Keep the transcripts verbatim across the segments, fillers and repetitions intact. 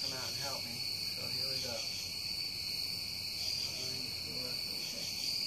come out and help me. So here we go. Nine, four, okay.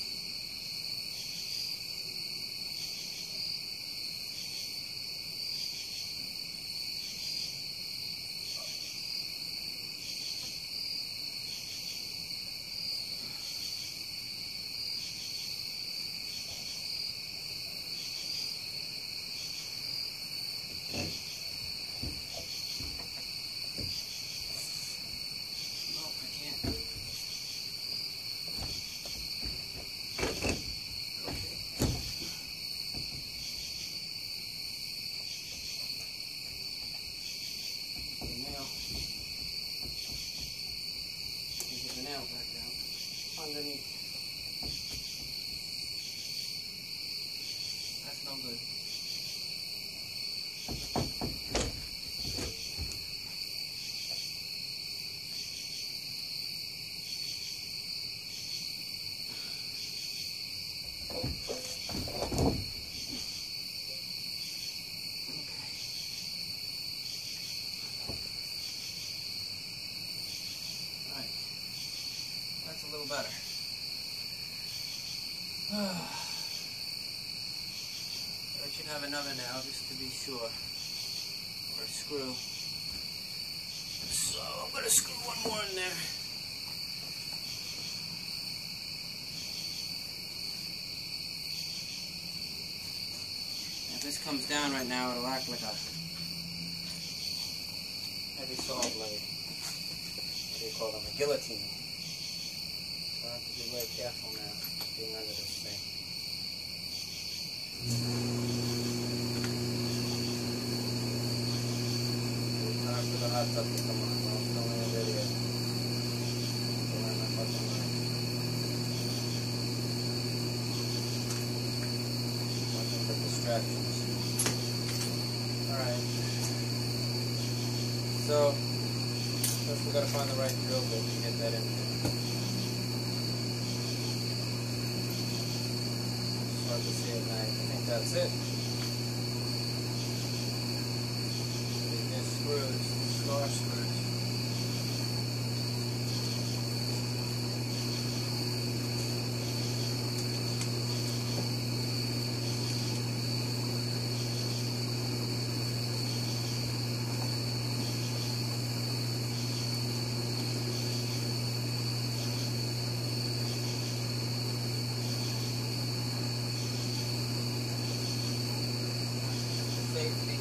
Back down underneath. That's no good. That's a little better. I should have another now just to be sure. Or a screw. So I'm going to screw one more in there. If this comes down right now, it'll act like a heavy saw blade. What do you call them? A guillotine. So I have to be very careful now, being under this thing. Time for the hot tub to come on. I'm filming a video. Filming my fucking life. Nothing but distractions. Alright. So, first we gotta find the right drill bit to get that in there. Hard to see at night. I think that's it. These screws, star screws. Safety.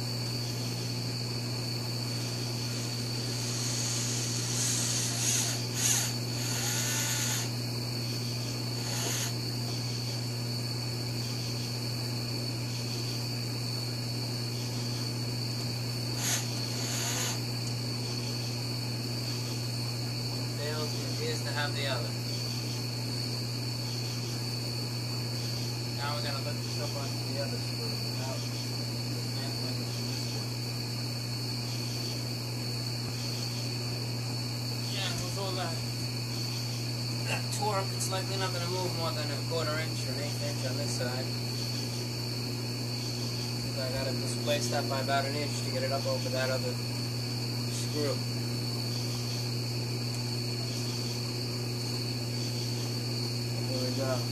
Fails, it appears to have the other. Now we're going to lift this up onto the other screw. Now, all that, that torque, it's likely not going to move more than a quarter inch or an eighth inch on this side. I got to displace that by about an inch to get it up over that other screw. There we go.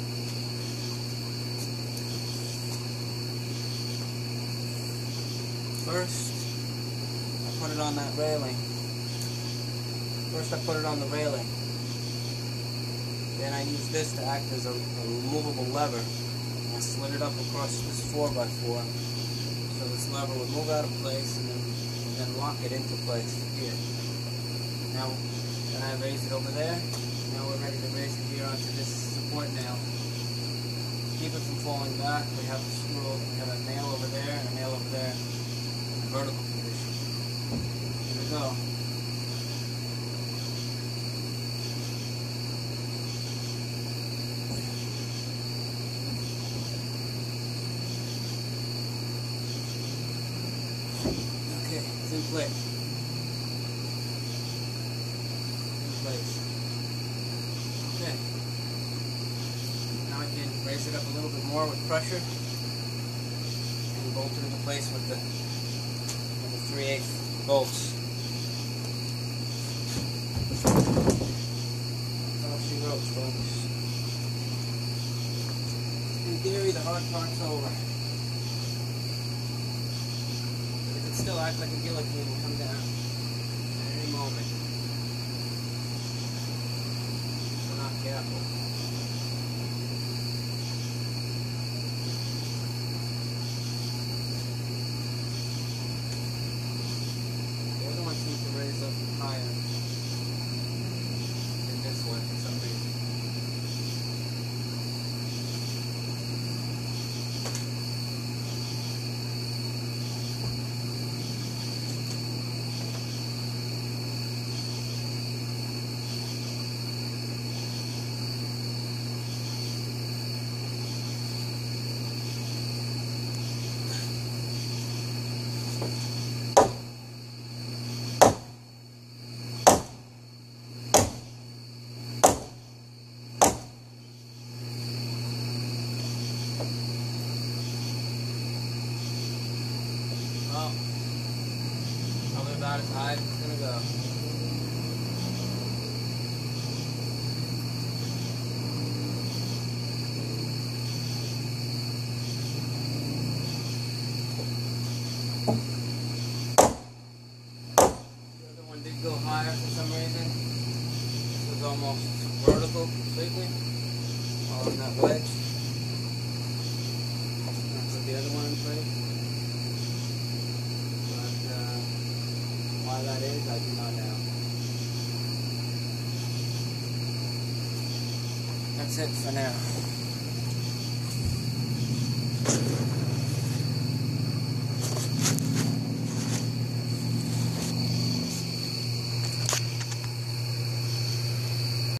First, I put it on that railing. First I put it on the railing, then I used this to act as a, a removable lever. And I slid it up across this four by four, so this lever would move out of place and then, and then lock it into place here. Now, then I raised it over there. Now we're ready to raise it here onto this support nail. To keep it from falling back, we have the screw, we have a nail over there and a nail over there in the vertical position. Here we go. It's in place. In place. Okay. Now I can raise it up a little bit more with pressure and bolt it into place with the, with the three eighths bolts. That's all she wrote, folks. In theory, the hard part's over. But it could still act like a guillotine and come down at any moment. If we're not careful. The other one seems to raise up higher than this one for some reason. Well, probably about as high as it's gonna go. The other one did go higher for some reason. This was almost vertical completely, all in that wedge. I'll put the other one in place. Why that is, I do not know. That's it for now.